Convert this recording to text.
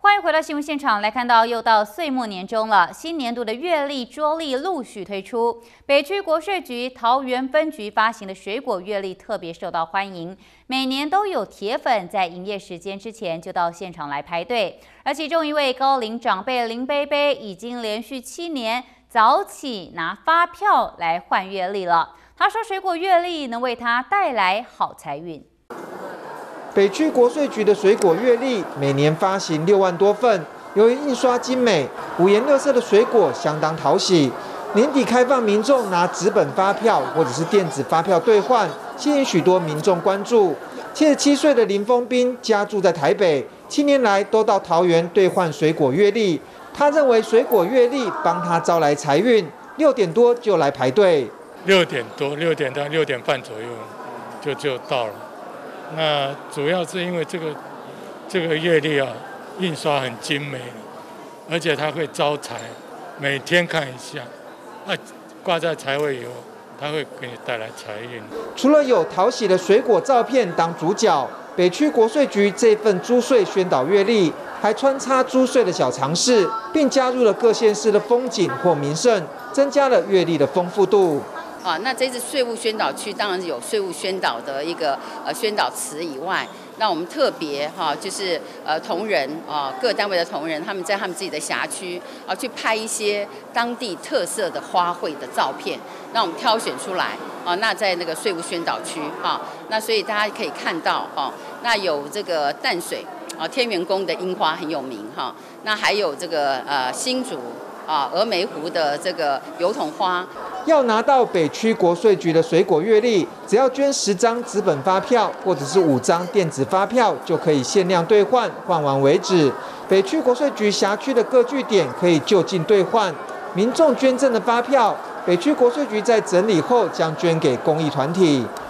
欢迎回到新闻现场，来看到又到岁末年终了，新年度的月历桌历陆续推出。北区国税局桃园分局发行的水果月历特别受到欢迎，每年都有铁粉在营业时间之前就到现场来排队。而其中一位高龄长辈林贝贝已经连续7年早起拿发票来换月历了。他说，水果月历能为他带来好财运。 北区国税局的水果月历每年发行6万多份，由于印刷精美、五颜六色的水果相当讨喜。年底开放民众拿纸本发票或者是电子发票兑换，吸引许多民众关注。77岁的林峰斌家住在台北，7年来都到桃园兑换水果月历。他认为水果月历帮他招来财运，6点多就来排队。 6点多，6点到6点半左右就到了。 那主要是因为这个月历啊，印刷很精美，而且它会招财，每天看一下，挂在财位以后，它会给你带来财运。 除了有讨喜的水果照片当主角，北区国税局这份租税宣导月历还穿插租税的小常识，并加入了各县市的风景或名胜，增加了月历的丰富度。 那这次税务宣导区当然有税务宣导的一个宣导词以外，那我们特别就是同仁各单位的同仁，他们在他们自己的辖区去拍一些当地特色的花卉的照片，那我们挑选出来那在那个税务宣导区那所以大家可以看到那有这个淡水天元宫的樱花很有名那还有这个新竹峨眉湖的这个油桐花。 要拿到北区国税局的水果月历，只要捐10张纸本发票，或者是5张电子发票，就可以限量兑换，换完为止。北区国税局辖区的各据点可以就近兑换。民众捐赠的发票，北区国税局在整理后将捐给公益团体。